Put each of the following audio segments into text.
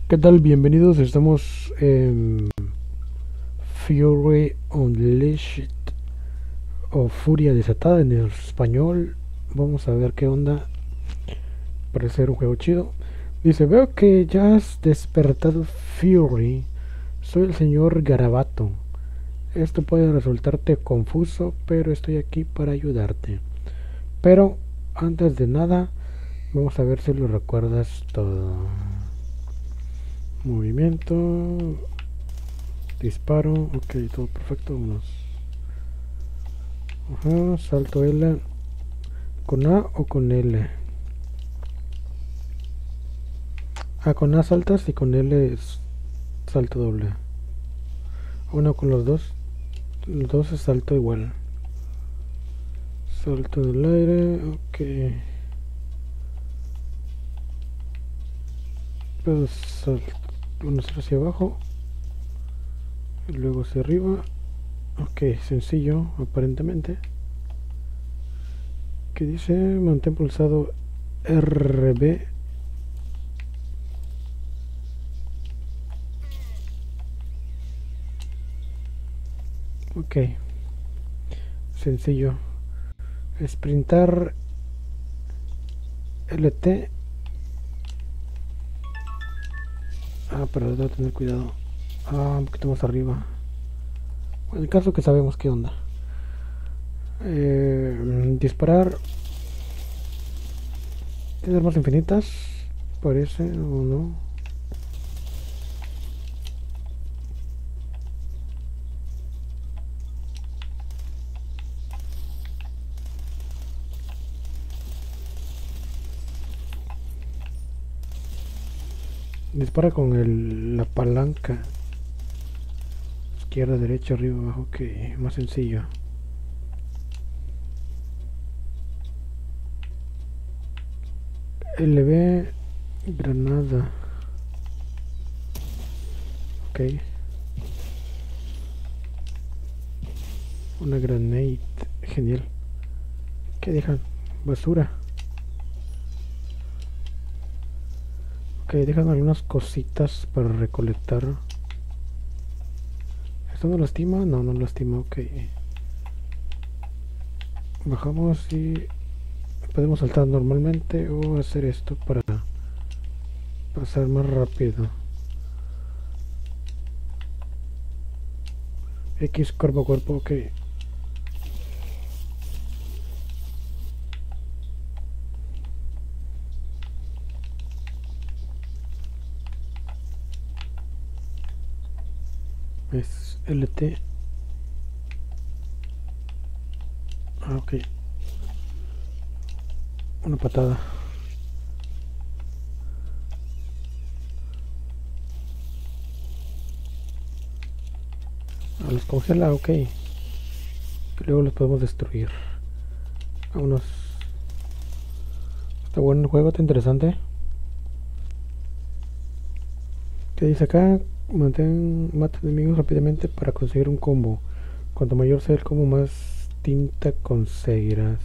¿Qué tal? Bienvenidos, estamos en Fury Unleashed o Furia Desatada en el español. Vamos a ver qué onda. Parece ser un juego chido. Dice, veo que ya has despertado Fury. Soy el señor Garabato. Esto puede resultarte confuso, pero estoy aquí para ayudarte. Pero antes de nada, vamos a ver si lo recuerdas todo. Movimiento, disparo, ok, todo perfecto, vámonos. Ajá, salto L. ¿Con A o con L? Ah, con A saltas y con L es salto doble. Uno con los dos. Los dos es salto igual. Salto del aire, ok. Puedo uno hacia abajo y luego hacia arriba. Ok, sencillo, aparentemente. ¿Qué dice? Mantén pulsado RB. Ok, sencillo. Sprintar LT. Ah, pero debo tener cuidado. Ah, un poquito más arriba. En el caso que sabemos qué onda. Disparar. ¿Tiene armas infinitas? Parece, o no. Dispara con la palanca. Izquierda, derecha, arriba, abajo. Ok, más sencillo. LB. Granada. Ok. Una grenade. Genial. ¿Qué dejan? Basura. Ok, dejan algunas cositas para recolectar. ¿Esto no lastima? No, no lastima. Ok. Bajamos y podemos saltar normalmente o hacer esto para pasar más rápido. X cuerpo a cuerpo, ok. Es LT. Ah, ok. Una patada. Ah, los congela, ok. Que luego los podemos destruir. Vámonos. Está bueno el juego, está interesante. ¿Qué dice acá? Mata enemigos rápidamente para conseguir un combo. Cuanto mayor sea el combo, más tinta conseguirás.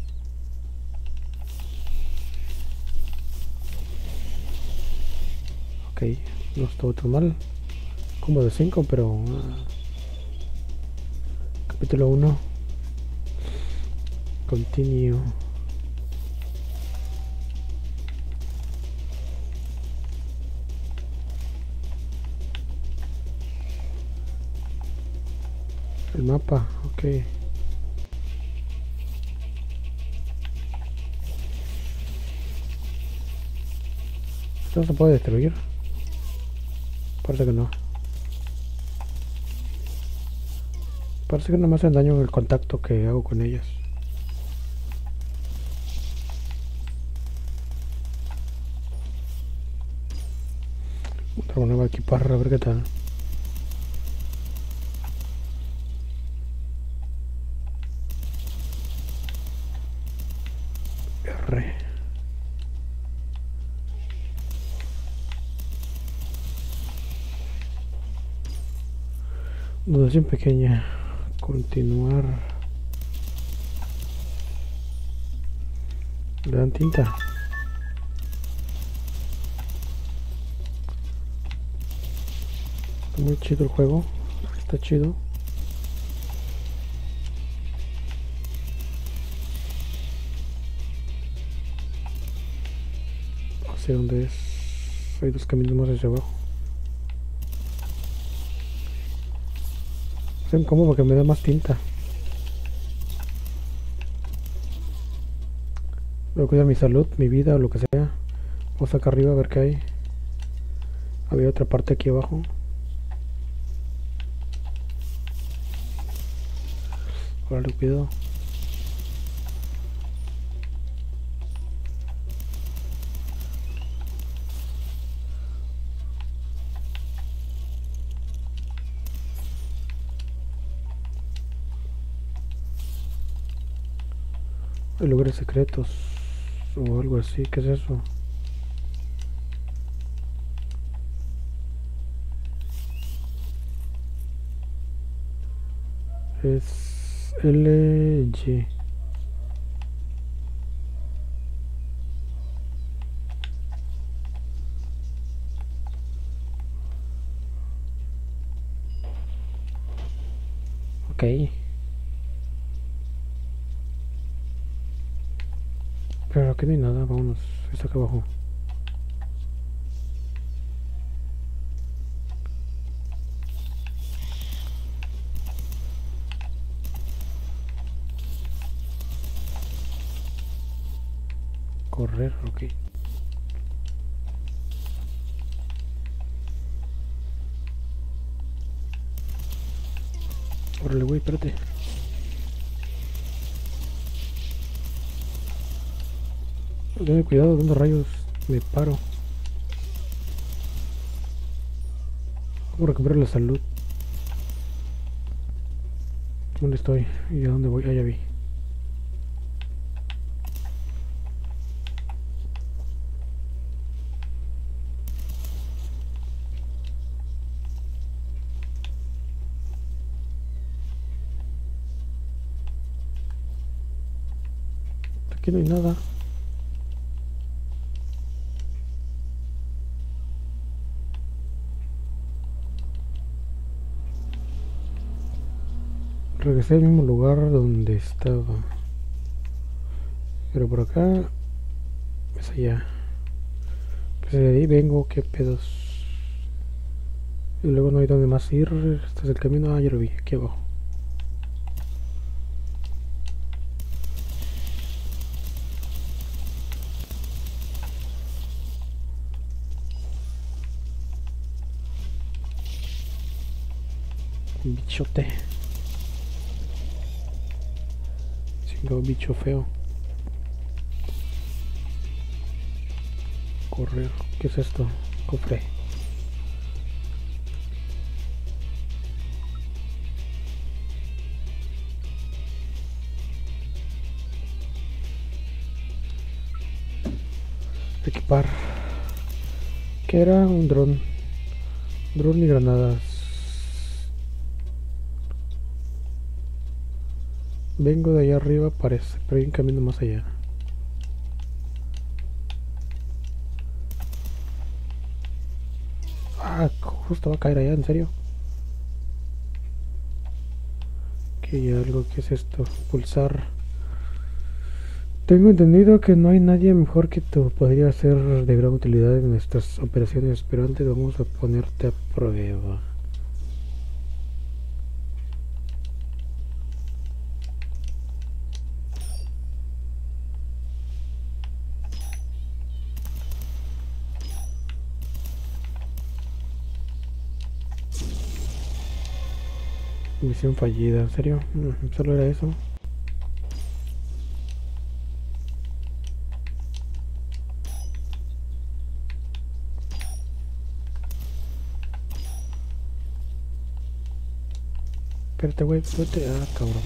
Ok, no estuvo tan mal. Combo de 5, pero... capítulo 1. Continue. El mapa, ok. Esto no se puede destruir. Parece que no. Parece que no me hacen daño en el contacto que hago con ellas. Otra nueva equipar, a ver qué tal. R. Donación pequeña. Continuar. Le dan tinta. Muy chido el juego. Está chido. No sé dónde es. Hay dos caminos más hacia abajo. Es incómodo porque me da más tinta. Voy a cuidar mi salud, mi vida o lo que sea. Vamos acá arriba a ver qué hay. Había otra parte aquí abajo. Ahora lo cuido. Hay lugares secretos o algo así. ¿Qué es eso? Es LG. Ok. Pero aquí no hay nada. Vámonos. Está acá abajo. Correr, ok. Órale, güey, espérate. Ten cuidado, ¿dónde rayos me paro? ¿Cómo recuperar la salud? ¿Dónde estoy? ¿Y a dónde voy? Ah, ya vi. Aquí no hay nada. Regresé al mismo lugar donde estaba. Pero por acá es allá. Pues de ahí vengo, qué pedos. Y luego no hay donde más ir. Este es el camino. Ah, ya lo vi, aquí abajo. Un bichote. Chingado bicho feo. Correr. ¿Qué es esto? Cofre. Equipar. ¿Qué era? Un dron. Dron y granadas. Vengo de allá arriba, parece, pero hay un camino más allá. Ah, justo va a caer allá, ¿en serio? Que hay algo, ¿qué es esto? Pulsar. Tengo entendido que no hay nadie mejor que tú. Podría ser de gran utilidad en estas operaciones, pero antes vamos a ponerte a prueba. Misión fallida, ¿en serio? ¿Solo era eso? Espérate, güey, espérate. Ah, cabrón.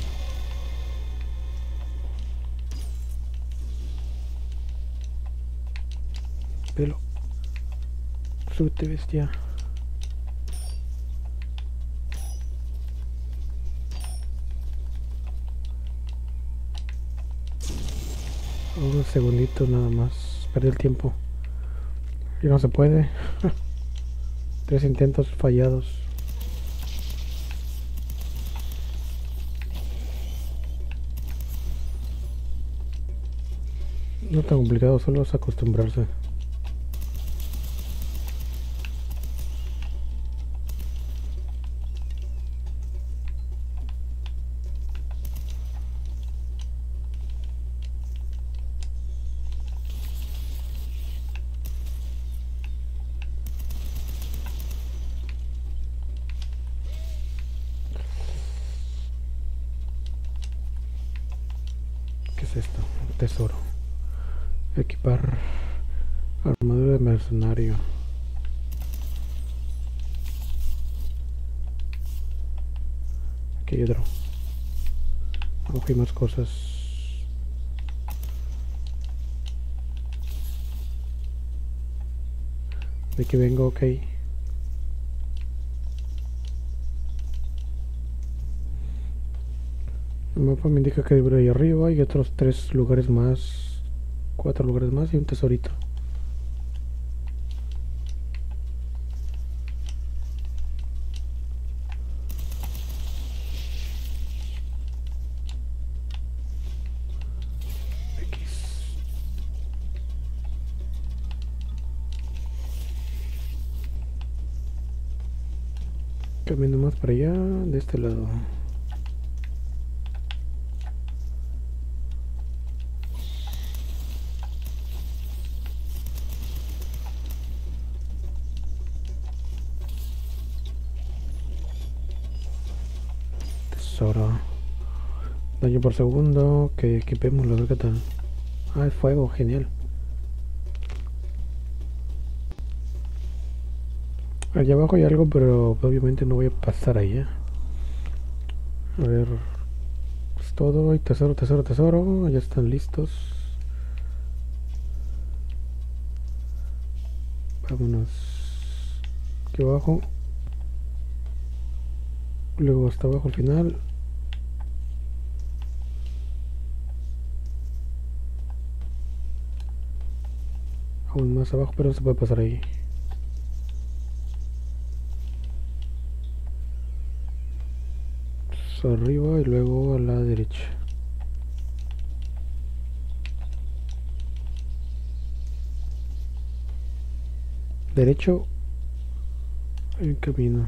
Pelo. Súbete, bestia. Unos segunditos nada más. Perdí el tiempo. Y no se puede. 3 intentos fallados. No tan complicado, solo es acostumbrarse. ¿Qué es esto? Un tesoro. Equipar armadura de mercenario. Aquí hay otro. Abajo hay más cosas. De aquí vengo, ok. El mapa me indica que por ahí arriba hay otros 3 lugares más, 4 lugares más y un tesorito. X. Camino más para allá, de este lado. Tesoro. Daño por segundo, que equipemos la qué tal. Ah, es fuego, genial. Allá abajo hay algo, pero obviamente no voy a pasar allá. A ver, es todo. Y tesoro, tesoro, tesoro. Ya están listos. Vámonos. Aquí abajo. Luego hasta abajo al final. Aún más abajo, pero no se puede pasar ahí. Arriba y luego a la derecha. Derecho el camino.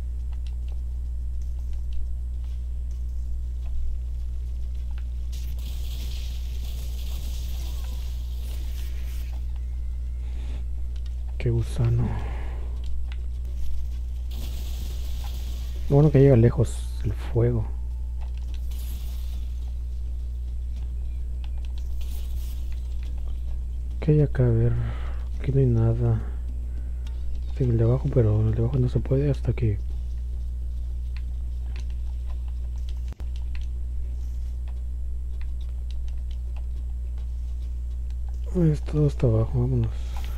Qué gusano. Bueno que llega lejos el fuego. ¿Qué hay acá? A ver. Aquí no hay nada. Tengo el de abajo, pero el de abajo no se puede hasta que... Es todo hasta abajo, vámonos.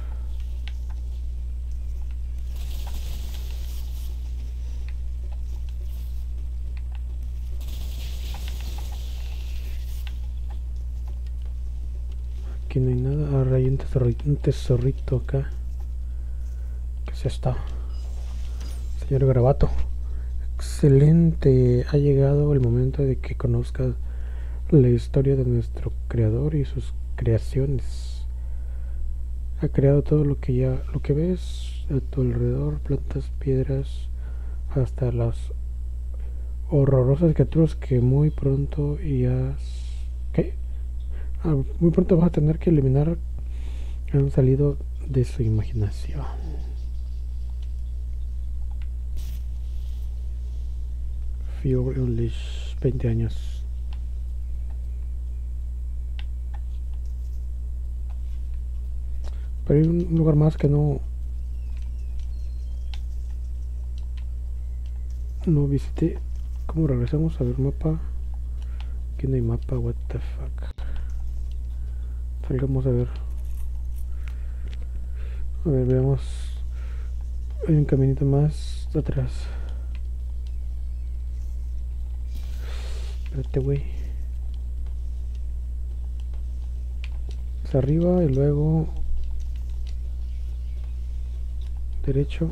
Aquí no hay nada. Ahora hay un tesorrito acá. ¿Qué es esto? Señor Garabato. Excelente. Ha llegado el momento de que conozcas la historia de nuestro creador y sus creaciones. Ha creado todo lo que ves a tu alrededor, plantas, piedras, hasta las horrorosas criaturas que muy pronto ¿qué? Muy pronto vas a tener que eliminar. Han salido de su imaginación. Fury Unleashed, 20 años. Pero hay un lugar más que no visité. ¿Cómo regresamos? A ver mapa. Aquí no hay mapa, what the fuck. Salgamos a ver. A ver, veamos. Hay un caminito más atrás. Espérate, güey. Es arriba y luego derecho.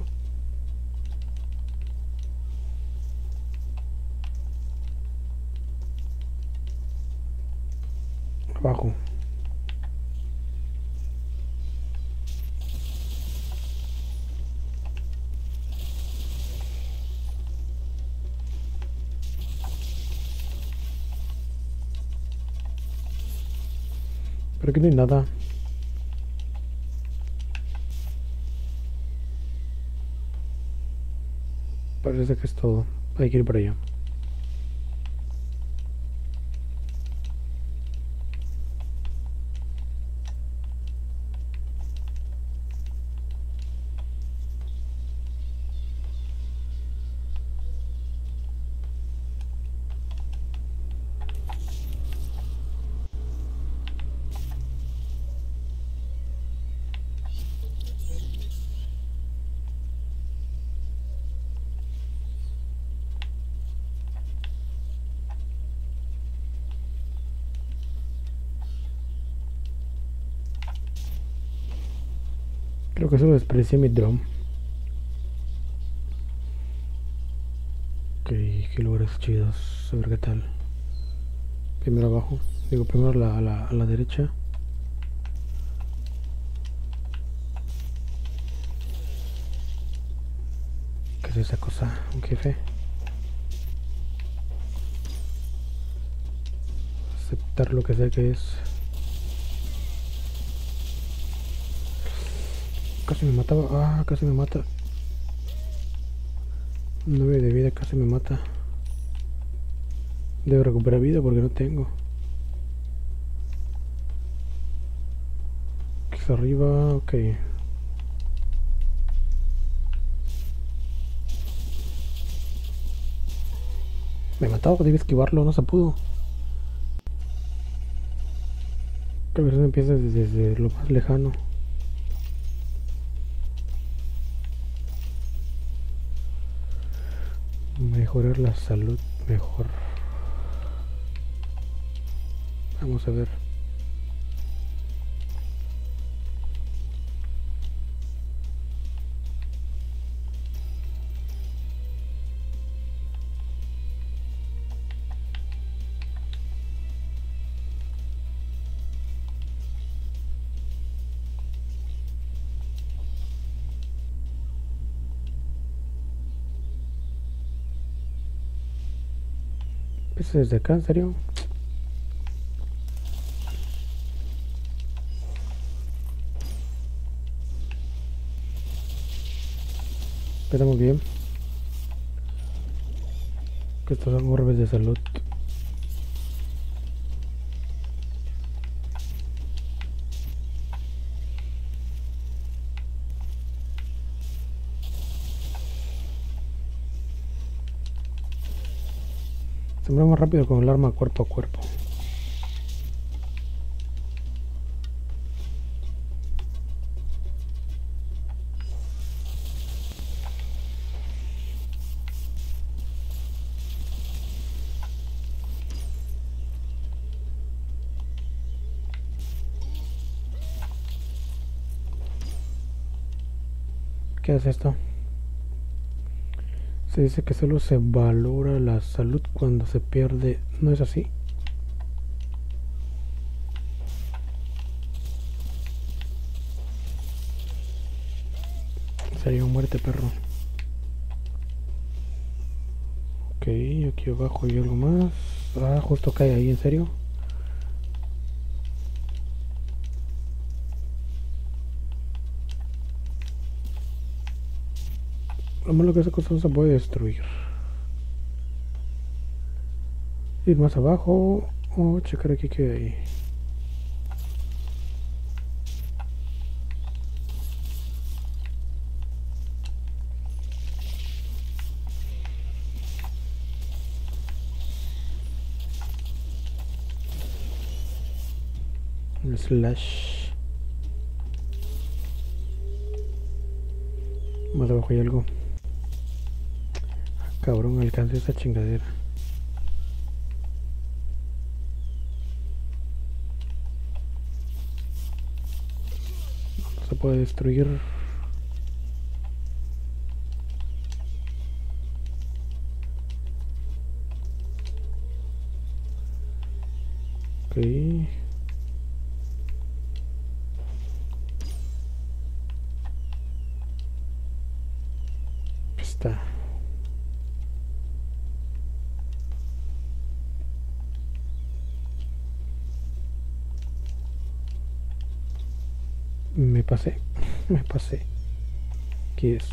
Abajo. Pero aquí no hay nada. Parece que es todo. Hay que ir para allá. Creo que solo desperdicié mi drum. Ok, qué lugares chidos. A ver qué tal. Primero abajo. Digo, primero a la derecha. ¿Qué es esa cosa? Un jefe. Aceptar lo que sea que es. Casi me mataba. Ah, casi me mata. 9 de vida, casi me mata. Debo recuperar vida porque no tengo. Quizá arriba, ok. Me mataba, debí esquivarlo, no se pudo. Creo que eso empieza desde lo más lejano. Mejorar la salud, mejor. Vamos a ver. ¿Eso desde acá, en serio? Empezamos bien. Que estos son orbes de salud. Se mueve más rápido con el arma cuerpo a cuerpo. ¿Qué es esto? Se dice que solo se valora la salud cuando se pierde. ¿No es así? Sería muerte, perro. Ok, aquí abajo hay algo más. Ah, justo cae ahí, ¿en serio? Lo malo que esa cosa no se puede destruir. Ir más abajo o checar aquí que hay. Un slash. Más abajo hay algo. Cabrón, alcancé esa chingadera. No se puede destruir. Ok. Está. Me pasé. Me pasé. ¿Qué es?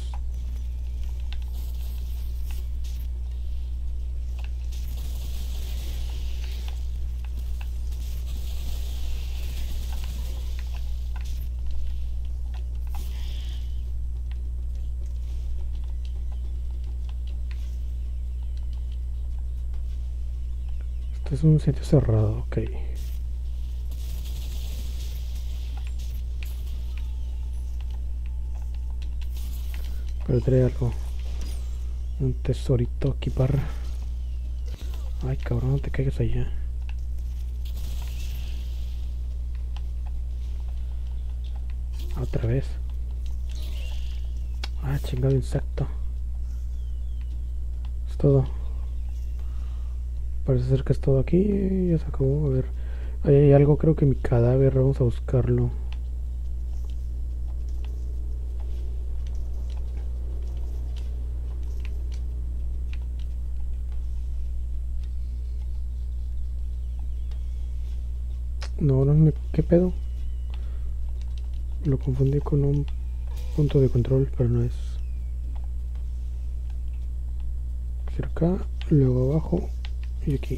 Este es un sitio cerrado, ok. Pero trae algo. Un tesorito aquí para... Ay, cabrón, no te caigas allá. Otra vez. Ah, chingado insecto. Es todo. Parece ser que es todo aquí. Ya se acabó. A ver. Ahí hay algo, creo que mi cadáver. Vamos a buscarlo. No, no me... ¿Qué pedo? Lo confundí con un punto de control, pero no es. Cerca, luego abajo y aquí.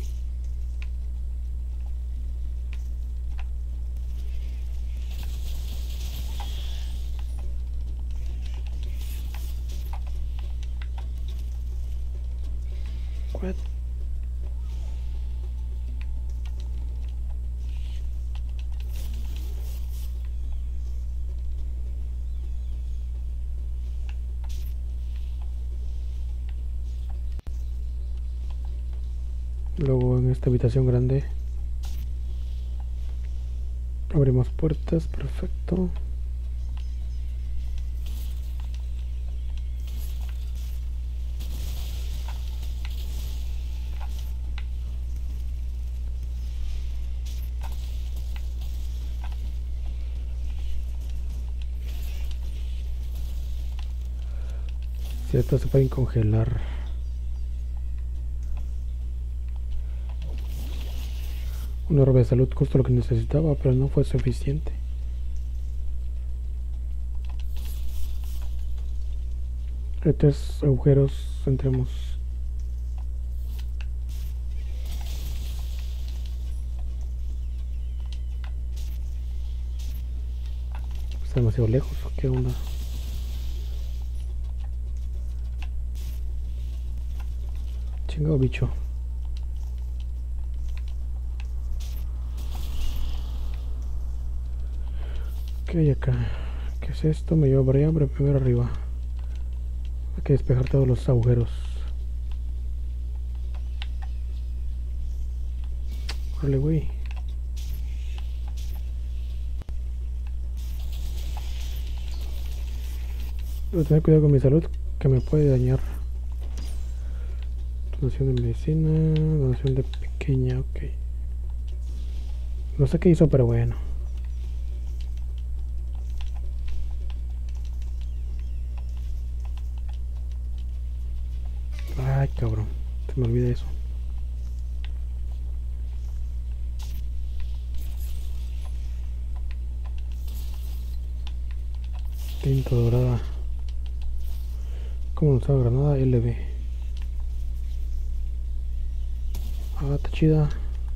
What? Luego en esta habitación grande abrimos puertas, perfecto. Si estas se pueden congelar. Un orbe de salud, justo lo que necesitaba, pero no fue suficiente. Hay 3 agujeros, entremos. Está demasiado lejos, ¿qué onda? Chingado bicho. ¿Qué hay acá? ¿Qué es esto? Me lleva para allá, pero primero arriba. Hay que despejar todos los agujeros. Órale, güey. Debo tener cuidado con mi salud, que me puede dañar. Donación de medicina, donación de pequeña, ok. No sé qué hizo, pero bueno. Ay, cabrón, se me olvida eso. Tinta dorada. ¿Cómo usaba granada? LB. Ah, está chida.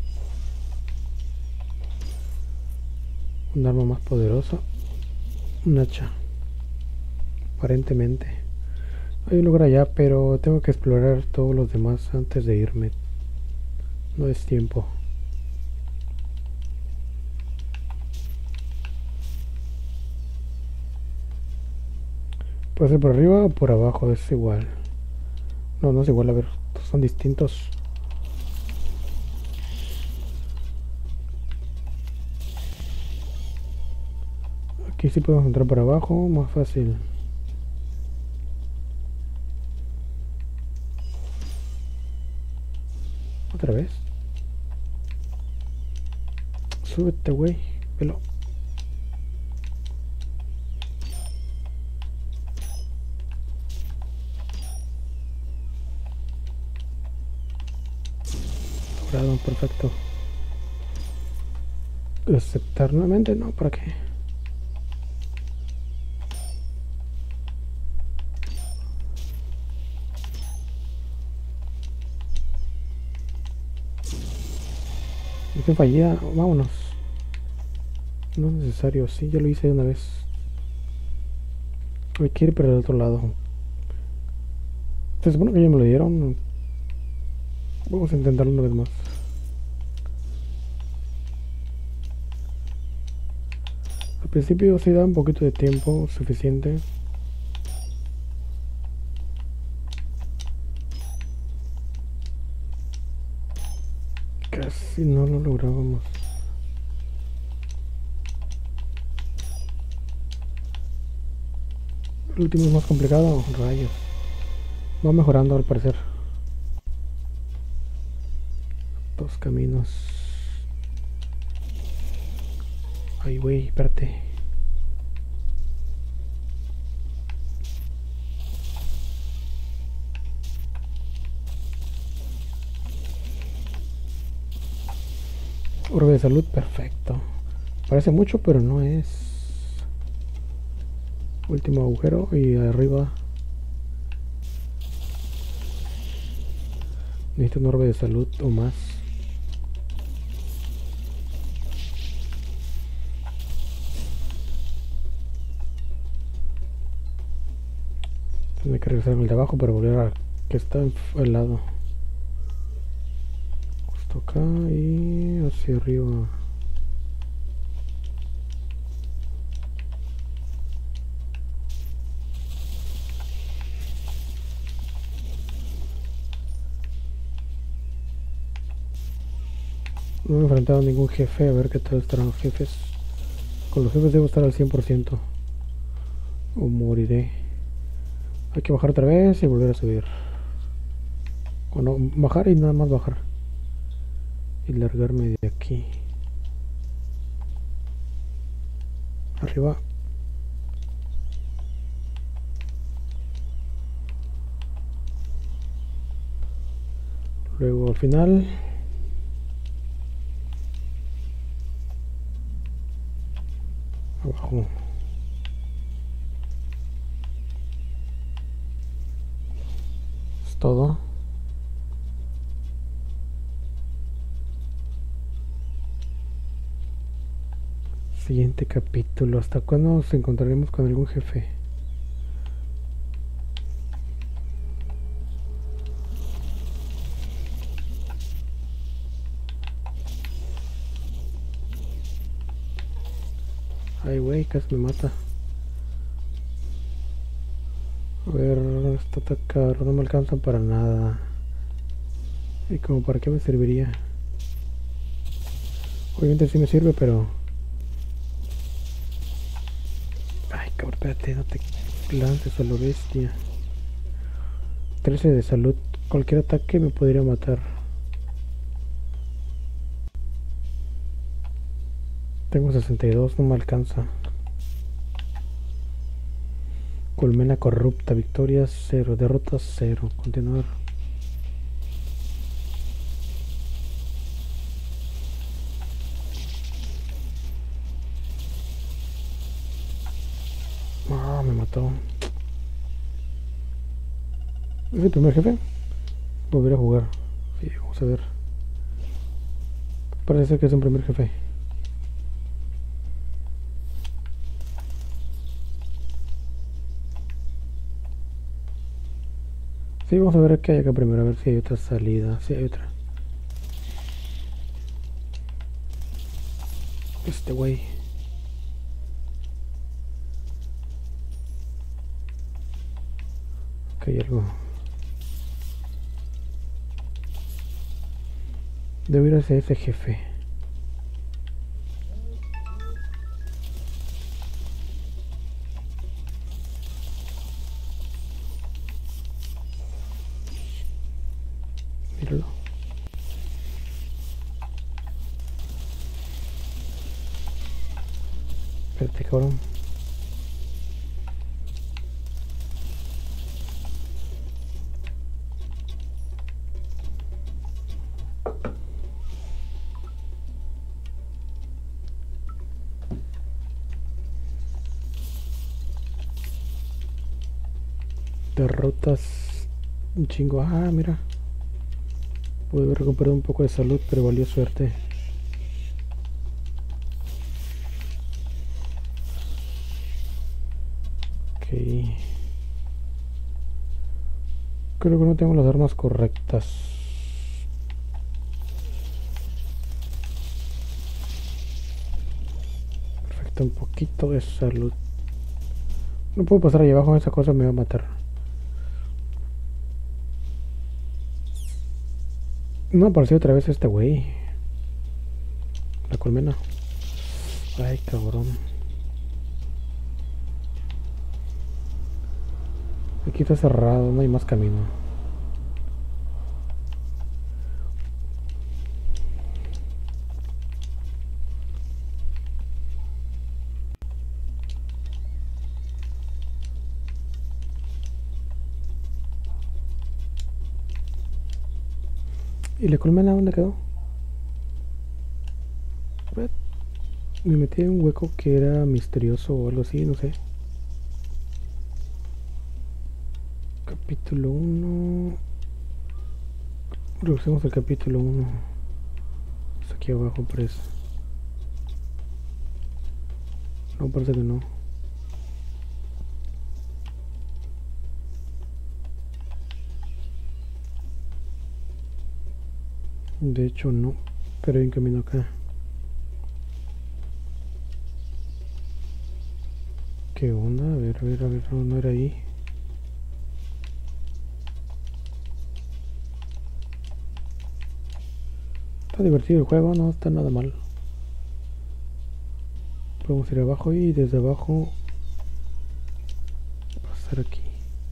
Un arma más poderosa. Un hacha. Aparentemente. Hay un lugar allá, pero tengo que explorar todos los demás antes de irme. No es tiempo. Puede ser por arriba o por abajo, es igual. No, no es igual, a ver, son distintos. Aquí sí podemos entrar por abajo, más fácil. Otra vez. Súbete, güey. Pelo. Logrado, perfecto. Aceptar nuevamente, no, ¿para qué? Misión fallida, vámonos. No es necesario, sí, ya lo hice una vez. Hay que ir para el otro lado. Se supone que ya me lo dieron. Vamos a intentarlo una vez más. Al principio sí da un poquito de tiempo suficiente. Casi no lo lográbamos. El último es más complicado, rayos. Va mejorando al parecer. Dos caminos. Ay, güey, espérate. Orbe de salud, perfecto. Parece mucho, pero no es. Último agujero y arriba. Necesito un orbe de salud o más. Tiene que regresar el de abajo para volver a que está al lado. Justo acá y hacia arriba. No me he enfrentado a ningún jefe, a ver qué tal estarán los jefes. Con los jefes debo estar al 100% o moriré. Hay que bajar otra vez y volver a subir. O no, bajar y nada más bajar. Y largarme de aquí. Arriba. Luego al final. Abajo. Es todo. Siguiente capítulo. ¿Hasta cuándo nos encontraremos con algún jefe? Ay, güey, casi me mata. A ver, esto está caro, no me alcanzan para nada. ¿Y como para qué me serviría? Obviamente sí me sirve, pero... Ay, cabrón, espérate, no te lances a lo bestia. 13 de salud. Cualquier ataque me podría matar. Tengo 62, no me alcanza. Colmena corrupta, victoria 0, derrota 0. Continuar. Ah, me mató. ¿Es el primer jefe? Volver a jugar. Sí, vamos a ver. Parece que es un primer jefe. Sí, vamos a ver qué hay acá primero, a ver si hay otra salida. Sí, hay otra. Este güey. Ok, hay algo. Debo ir hacia ese jefe. Míralo. Espérate, cabrón. Derrotas un chingo. Ah, mira. Pude haber recuperado un poco de salud, pero valió suerte. Creo que no tengo las armas correctas. Perfecto, un poquito de salud. No puedo pasar ahí abajo, esa cosa me va a matar. No apareció otra vez este güey. La colmena. Ay, cabrón. Aquí está cerrado, no hay más camino. ¿Y la colmena dónde quedó? Me metí en un hueco que era misterioso o algo así, no sé. Capítulo 1. Revisemos el capítulo 1. Está aquí abajo, parece. No, parece que no. De hecho, no. Pero hay un camino acá. ¿Qué onda? A ver, a ver, a ver. No, no era ahí. Está divertido el juego, no está nada mal. Podemos ir abajo y desde abajo pasar aquí.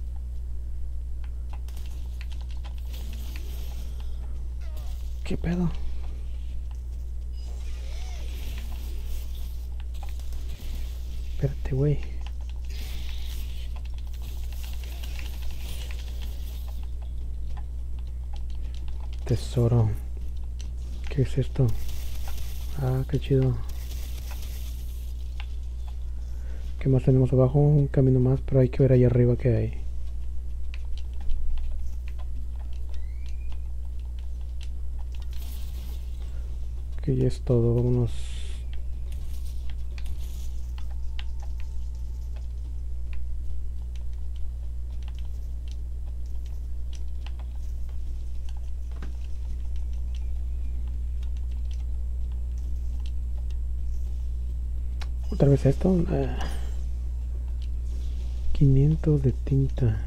¿Qué pedo? Espérate, güey. Tesoro. ¿Qué es esto? Ah, qué chido. ¿Qué más tenemos abajo? Un camino más, pero hay que ver ahí arriba qué hay. Que ya es todo, vámonos. Otra vez esto. 500 de tinta.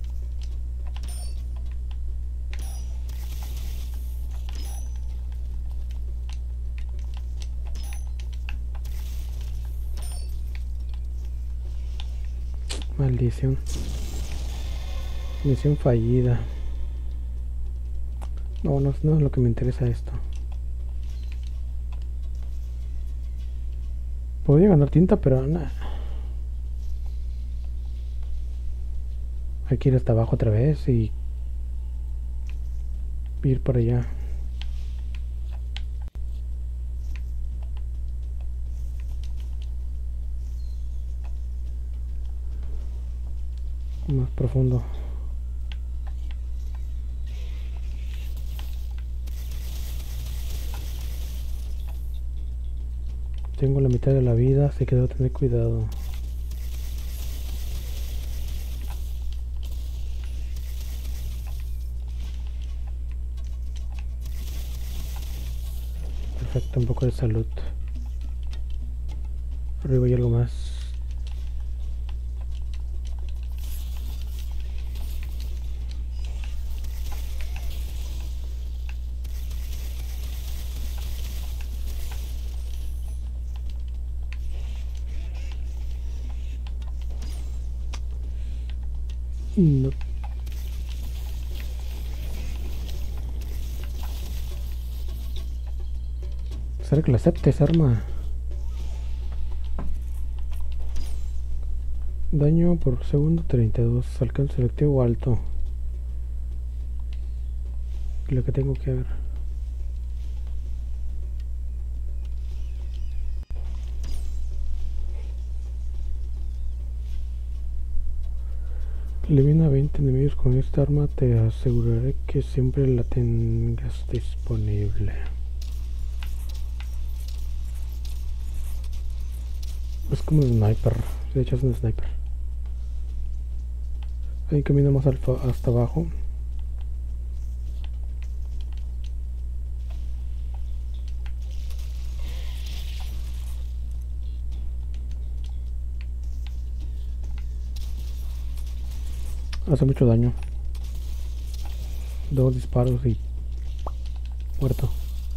Maldición. Misión fallida. No, no, no es lo que me interesa esto. Podría ganar tinta, pero nada. Hay que ir hasta abajo otra vez y ir para allá. Más profundo. Tengo la mitad de la vida, así que debo tener cuidado. Perfecto, un poco de salud. Arriba hay algo más. No. ¿Será que la aceptes, arma? Daño por segundo 32. Alcance selectivo alto. Lo que tengo que ver. Elimina 20 enemigos con esta arma. Te aseguraré que siempre la tengas disponible. Es como un sniper. De hecho es un sniper. Ahí camino más hasta abajo. Hace mucho daño. 2 disparos y muerto.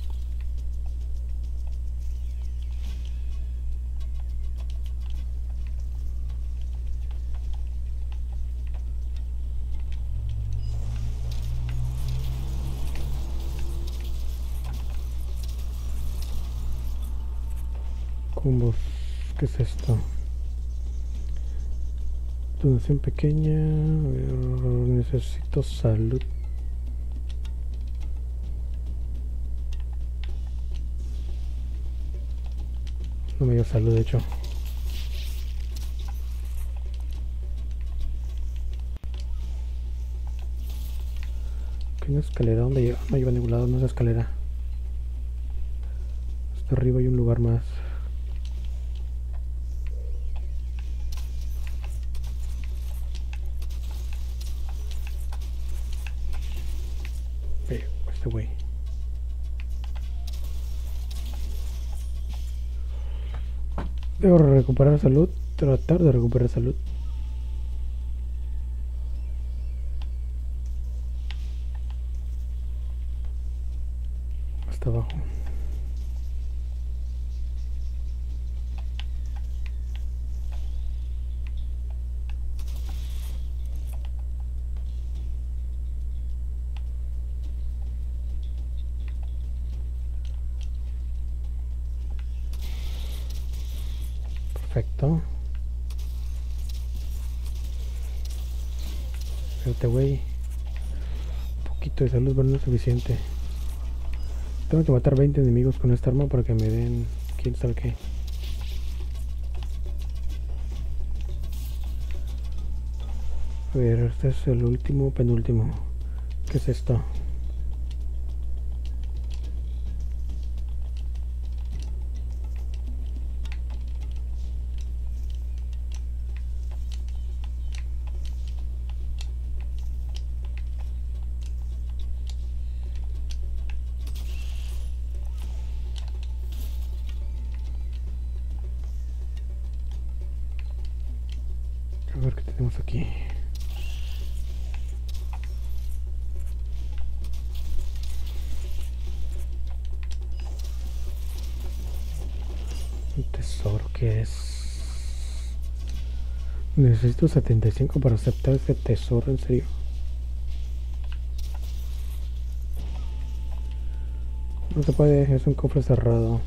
Combos. ¿Qué es esto? Donación pequeña. A ver, necesito salud. No me dio salud, de hecho. ¿Qué una escalera? ¿Dónde lleva? No lleva a ningún lado, no es escalera. Hasta arriba hay un lugar más. Este güey. Debo recuperar salud. Tratar de recuperar salud. Hasta abajo. Perfecto. Este güey. Un poquito de salud, pero no es suficiente. Tengo que matar 20 enemigos con esta arma para que me den quién sabe qué. A ver, este es el último, penúltimo. ¿Qué es esto? A ver qué tenemos aquí. Un tesoro, ¿qué es? Necesito 75 para aceptar este tesoro, ¿en serio? No se puede, es un cofre cerrado.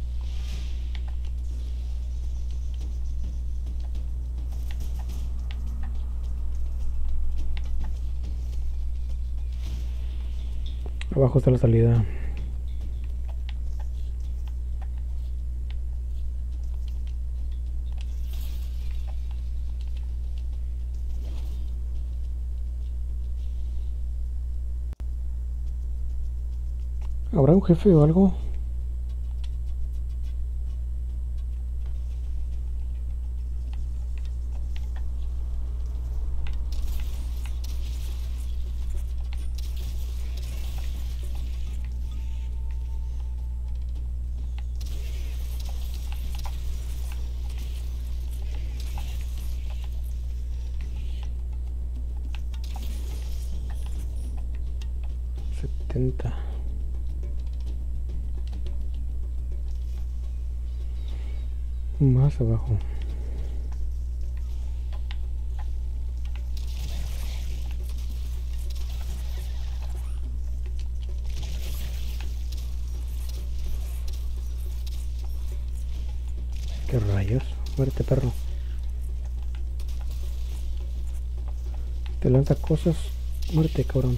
Abajo está la salida. ¿Habrá un jefe o algo? Más abajo. ¿Qué rayos? Muerte, perro. Te lanza cosas. Muerte, cabrón.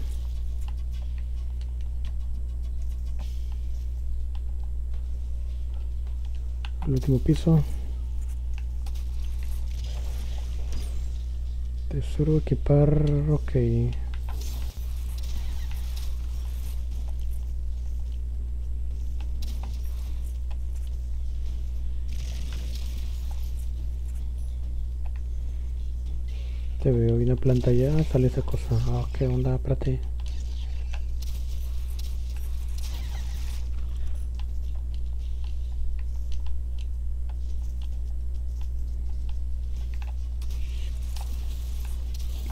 El último piso. Tesoro, equipar. Ok. Te veo, hay una planta allá, sale esa cosa. Ah, qué onda, espérate.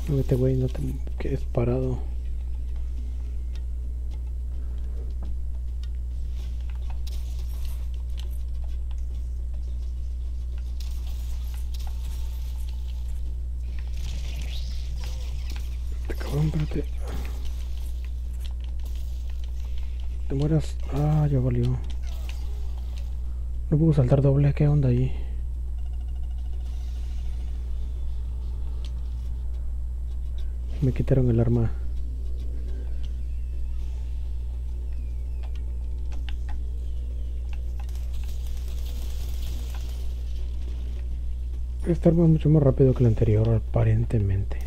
Muévete, güey, no te quedes parado. Cabrón, espérate. Te mueras. Ah, ya valió. No puedo saltar doble. ¿Qué onda ahí? Me quitaron el arma. Esta arma es mucho más rápido que la anterior, aparentemente.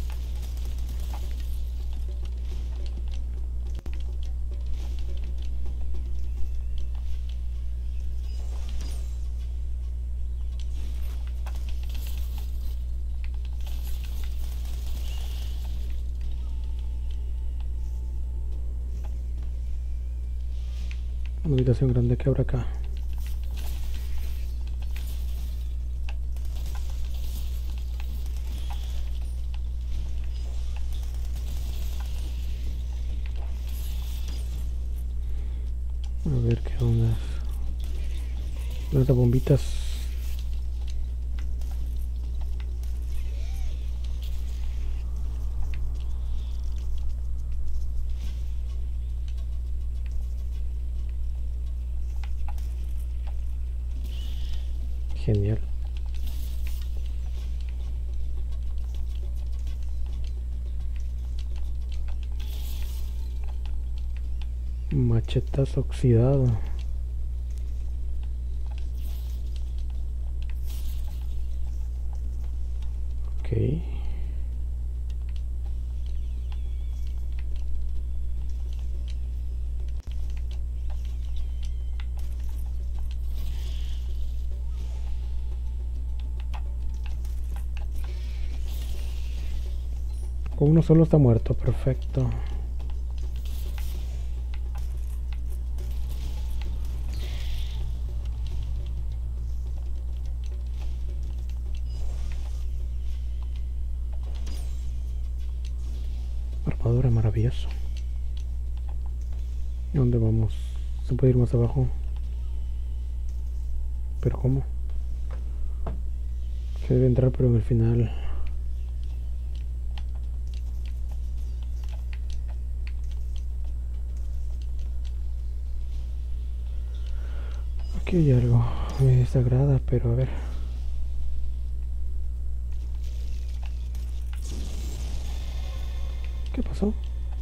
Una habitación grande que habrá acá. A ver qué onda. Las bombitas. Genial. Machetazo oxidado. Ok. Con uno solo está muerto, perfecto. Armadura, maravilloso. ¿A dónde vamos? ¿Se puede ir más abajo? ¿Pero cómo? Se debe entrar, pero en el final. Aquí hay algo. Me desagrada, pero a ver. ¿Qué pasó?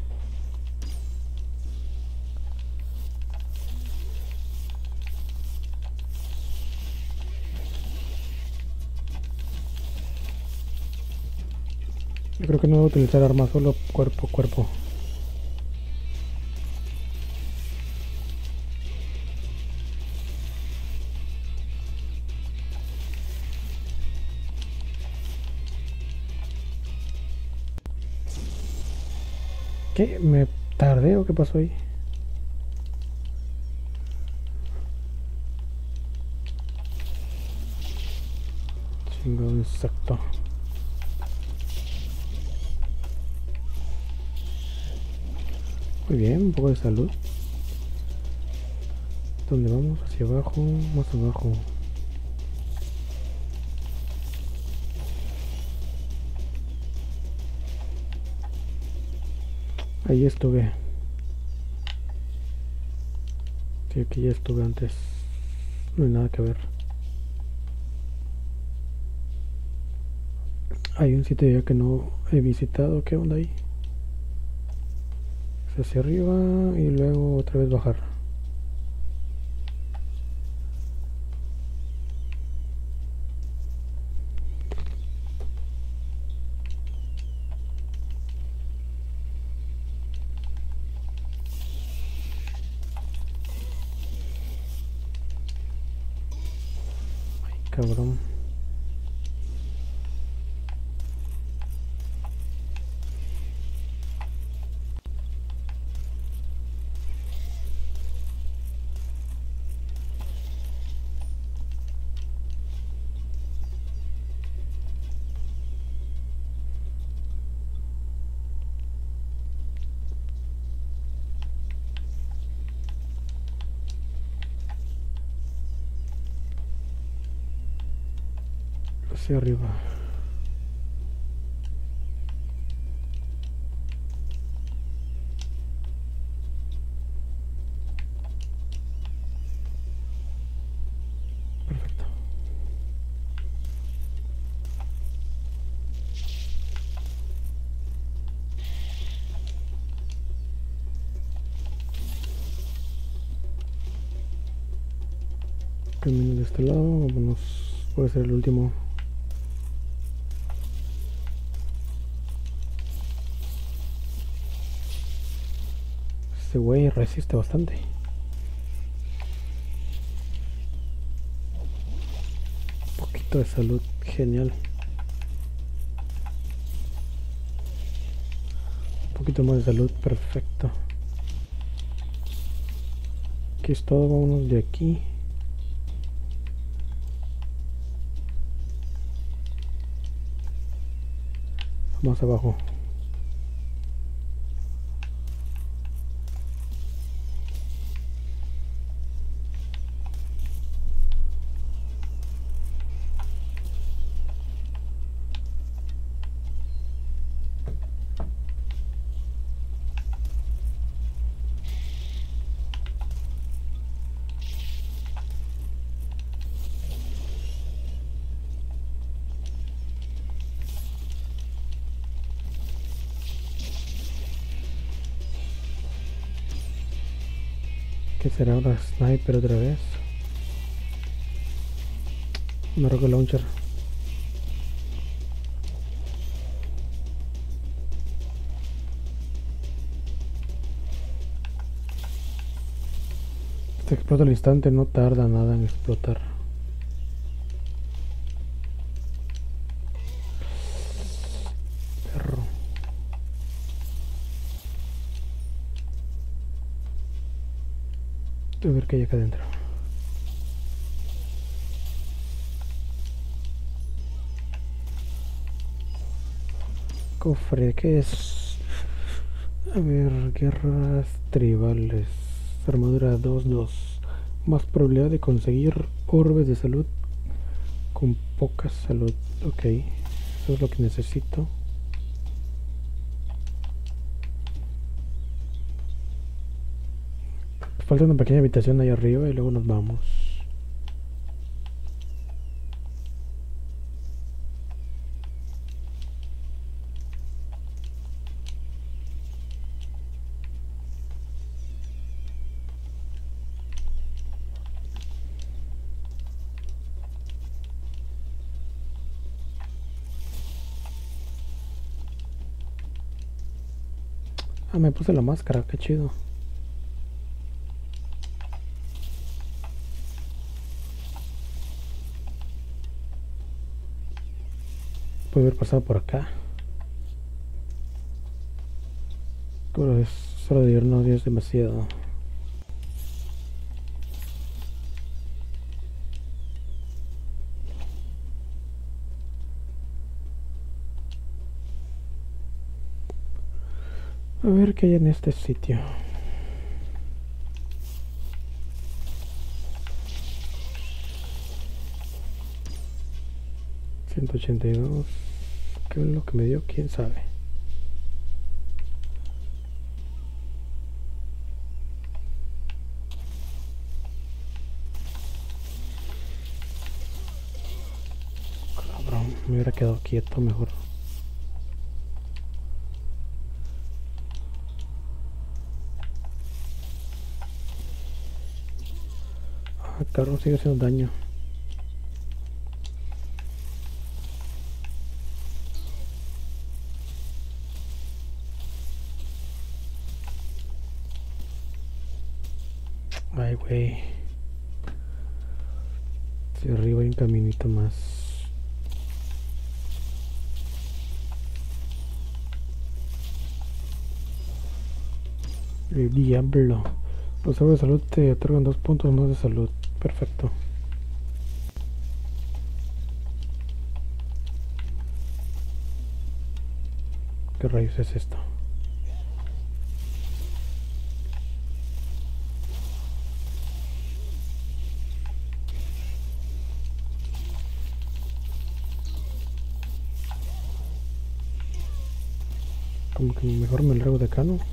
Yo creo que no voy a utilizar armas, solo cuerpo a cuerpo. ¿Qué? ¿Me tardé o qué pasó ahí? Chingón, exacto. Muy bien, un poco de salud. ¿Dónde vamos? Hacia abajo, más abajo. Ahí estuve. Sí, aquí ya estuve antes. No hay nada que ver. Hay un sitio ya que no he visitado. ¿Qué onda ahí? Es hacia arriba y luego otra vez bajar. Ay, cabrón. hacia arriba. Perfecto. Camino de este lado, vámonos. Puede ser el último. Este güey resiste bastante. Un poquito de salud, genial. Un poquito más de salud, perfecto. Aquí es todo, vámonos de aquí. Más abajo. ¿Qué será ahora? Sniper otra vez. Me roco el launcher. Este explota al instante, no tarda nada en explotar. Perro. A ver qué hay acá adentro. Cofre, ¿qué es? A ver, guerras tribales. Armadura 2-2. Más probabilidad de conseguir orbes de salud con poca salud. Ok, eso es lo que necesito. Falta una pequeña habitación ahí arriba y luego nos vamos. Ah, me puse la máscara, qué chido. Puedo haber pasado por acá. Pero es hora de irnos, ya es demasiado. A ver qué hay en este sitio. $182. ¿Qué es lo que me dio? ¿Quién sabe? Cabrón, me hubiera quedado quieto mejor. Ah, cabrón, sigue haciendo daño. Ay, güey. Hacia arriba hay un caminito más. El diablo. Los árboles de salud te otorgan 2 puntos más de salud. Perfecto. ¿Qué rayos es esto? Como que mejor me largo de acá, ¿no?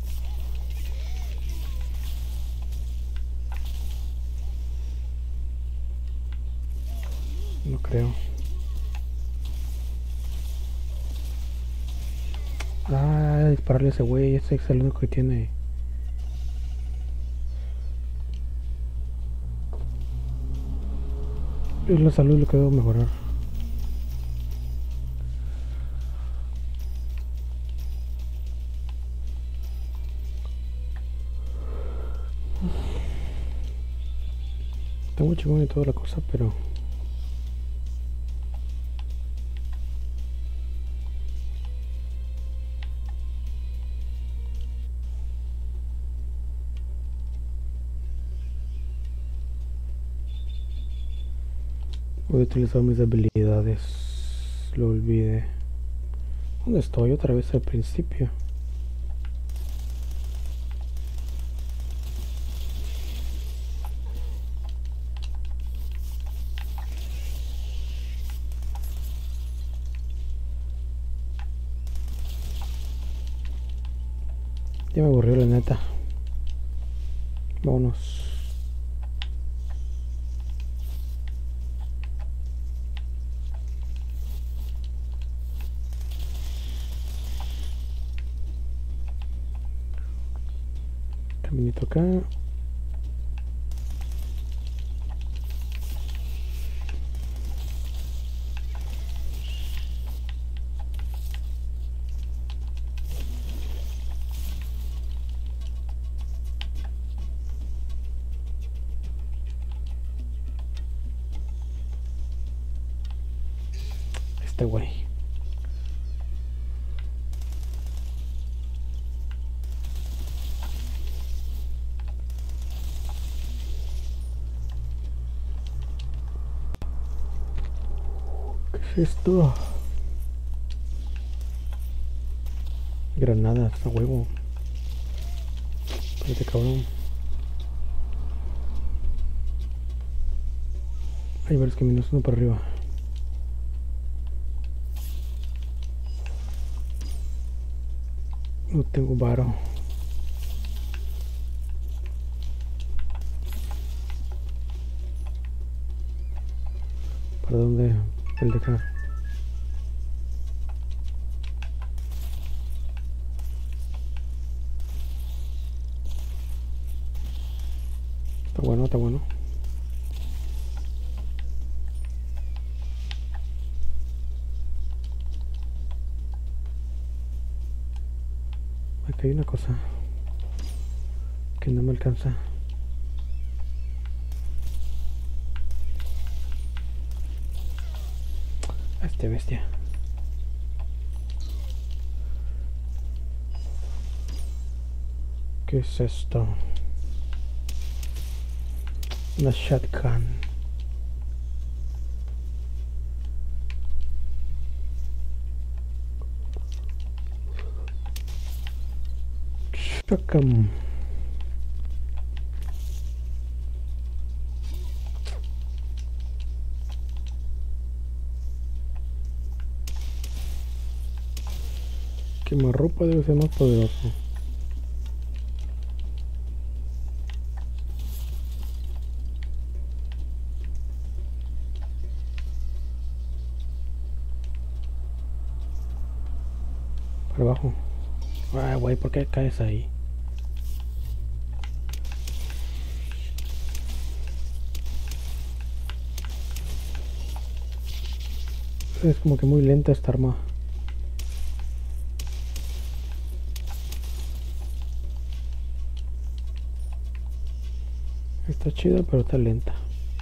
No creo. Ah, dispararle a ese güey. Ese es el único que tiene. Es la salud lo que debo mejorar. Está muy chingón y toda la cosa, pero... voy a utilizar mis habilidades. Lo olvidé. ¿Dónde estoy? Otra vez al principio. Ya me aburrió la neta. Vámonos. Caminito acá. Este güey. ¿Qué es esto? Granadas, a huevo. Espérate, cabrón. Hay varios caminos, uno para arriba. No tengo varo. ¿Para dónde? El de acá. Está bueno, está bueno. Aquí hay una cosa que no me alcanza. Este bestia. ¿Qué es esto? Una shotgun. Shotgun. Quemarropa debe ser más poderoso. Para abajo. Ah, güey, ¿por qué caes ahí? Es como que muy lenta esta arma. Está chida, pero está lenta.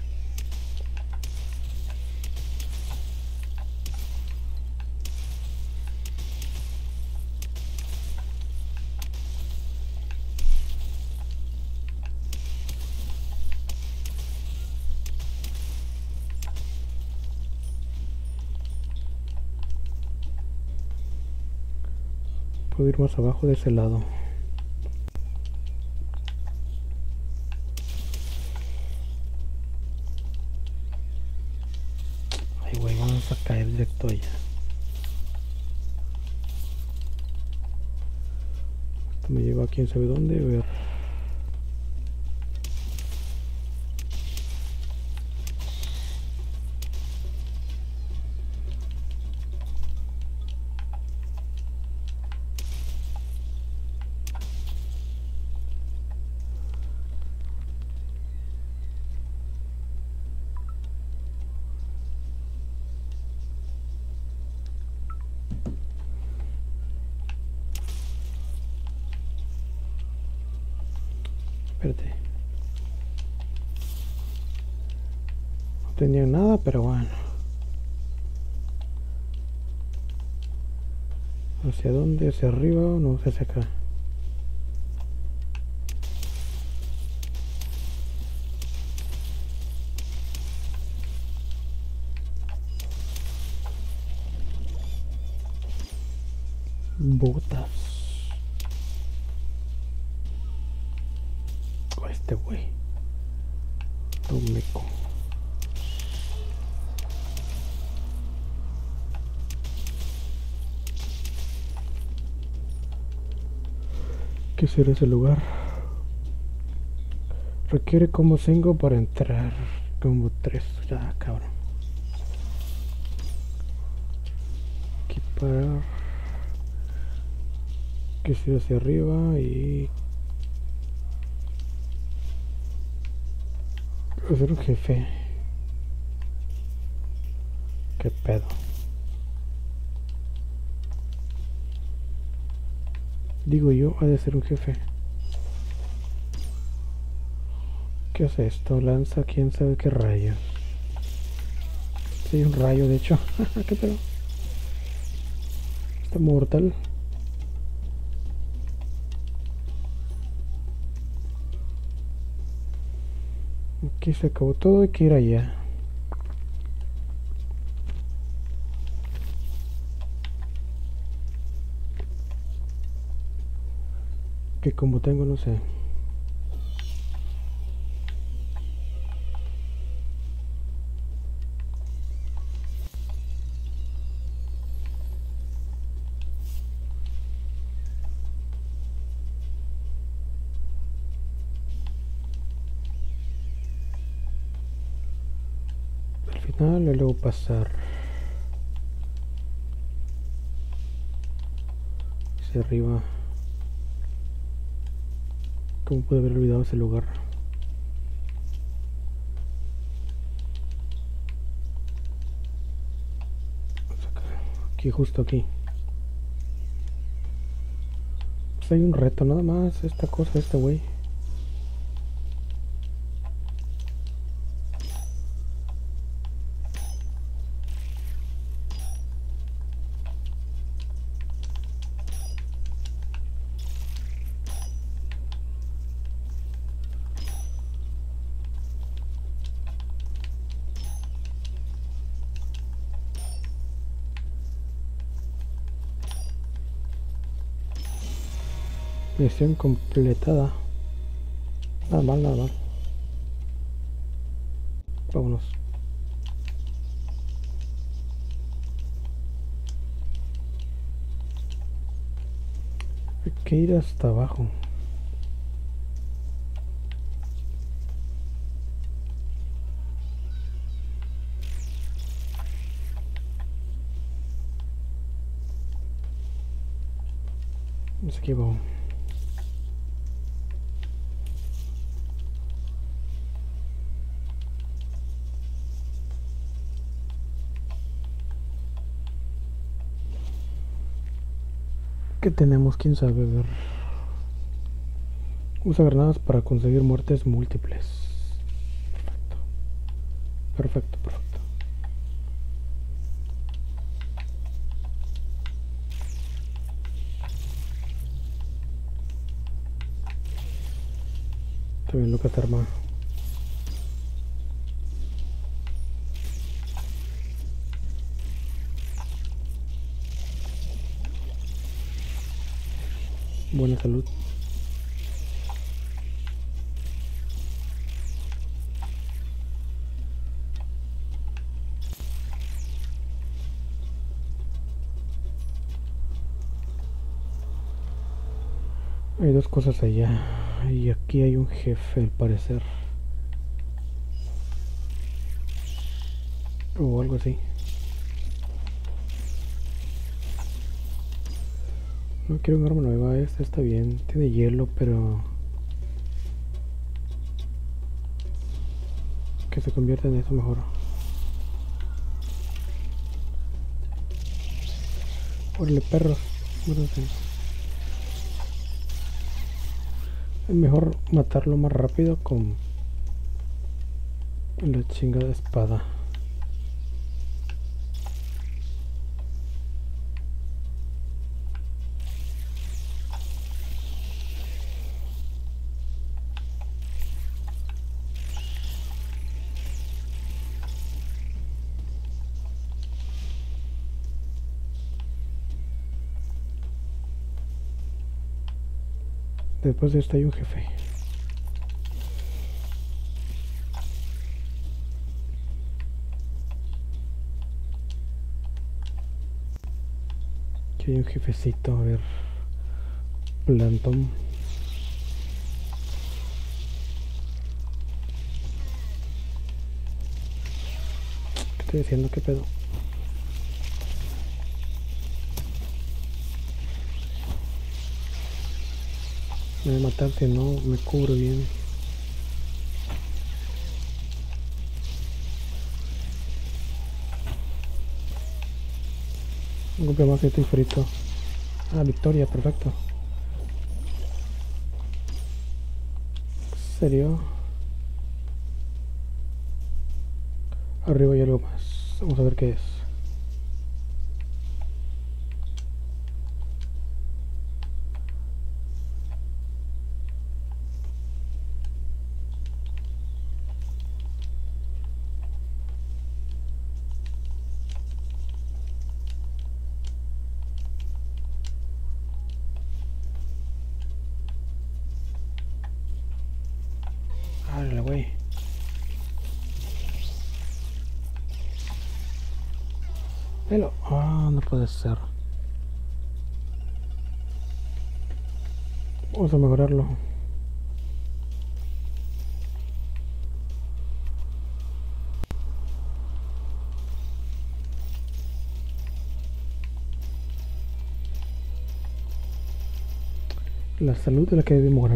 Puedo ir más abajo de ese lado. Ay, güey, vamos a caer directo allá. quién sabe dónde. A ver. Espérate. No tenía nada, pero bueno. ¿Hacia dónde? ¿Hacia arriba o no? Hacia acá. Botas. Oh, este güey. Tomeco. ¿Qué será ese lugar? Requiere combo 5 para entrar. Combo 3. Ya, cabrón. Equipar. Que sea hacia arriba y... hacer un jefe. ¿Qué pedo? Digo yo, ha de ser un jefe. ¿Qué hace esto? Lanza quién sabe qué rayos. Sí, un rayo de hecho. ¿Qué pedo? Está mortal. Aquí se acabó todo, hay que ir allá. Que como tengo, no sé. Al final y luego pasar. Hacia arriba. ¿Cómo pude haber olvidado ese lugar? Aquí, justo aquí. Pues hay un reto, nada más. Esta cosa, este güey. Misión completada. Nada mal, nada mal. Vámonos. Hay que ir hasta abajo. Se equivocó. ¿Qué tenemos? ¿Quién sabe? A ver. Usa granadas para conseguir muertes múltiples. Perfecto, perfecto. Está bien lo que te arma. Buena salud. Hay dos cosas allá. Y aquí hay un jefe, al parecer. O algo así. No quiero un arma nueva. Esta está bien. Tiene hielo, pero... que se convierta en eso mejor. Órale, perros. Muéranse. Es mejor matarlo más rápido con la chingada espada. Después de esto hay un jefe. Aquí hay un jefecito, a ver. Plantón. ¿Qué estoy haciendo? ¿Qué pedo? Me voy a matar si no me cubro bien. Un golpe más y estoy frito. Ah, victoria, perfecto. ¿En serio? Arriba hay algo más. Vamos a ver qué es. Árale, güey. Velo. Ah, no puede ser. Vamos a mejorarlo. La salud es la que debe mejorar.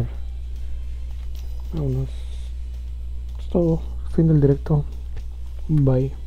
Vámonos. Es todo. Fin del directo. Bye.